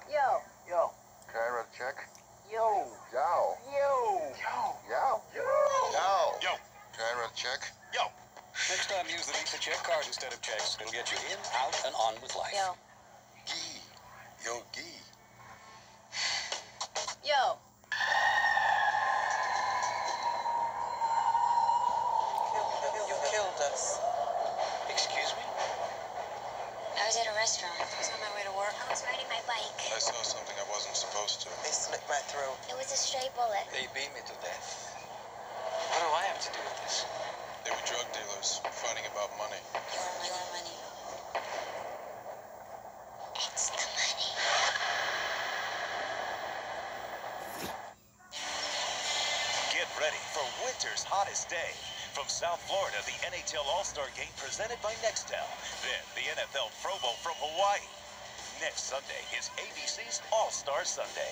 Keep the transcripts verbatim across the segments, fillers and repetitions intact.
Yo. Yo. Can I write a check? Yo. Yo. Yo. Yo. Yo. Yo. Yo. Yo. Can I write a check? Yo. Next time, use the Visa check card instead of checks. It'll get you in, out, and on with life. Yo. Gee. Yo, gee. Yo. You killed us. Excuse me? I was at a restaurant. I was on my way to work. I was riding my bike. I saw something I wasn't supposed to. They slit my throat. It was a stray bullet. They beat me to death. What do I have to do with this? They were drug dealers fighting about money. Your money. Your money. It's the money. Get ready for winter's hottest day. From South Florida, the N H L All-Star Game presented by Nextel. Then the N F L Pro Bowl from Hawaii. Next Sunday is A B C's All-Star Sunday.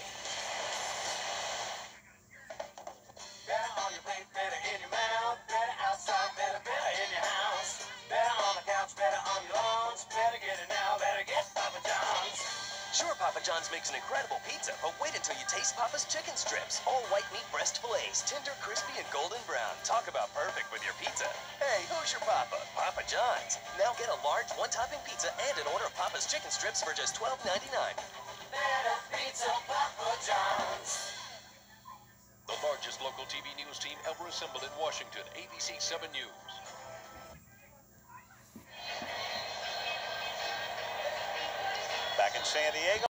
Better on your plate, better in your mouth, better outside, better, better in your house. Better on the couch, better on your lawns, better get it now, better get Papa John's. Sure, Papa John's makes an incredible pizza, but wait until you taste Papa's chicken strips. All white meat breast fillets, tender, crispy, and golden brown. Talk about perfect with your pizza. Hey, who's your Papa? Papa John's. Now get a large one-topping pizza and an order of Papa's chicken strips for just twelve ninety-nine. Better pizza, Papa John's. The largest local T V news team ever assembled in Washington, A B C seven News. Back in San Diego.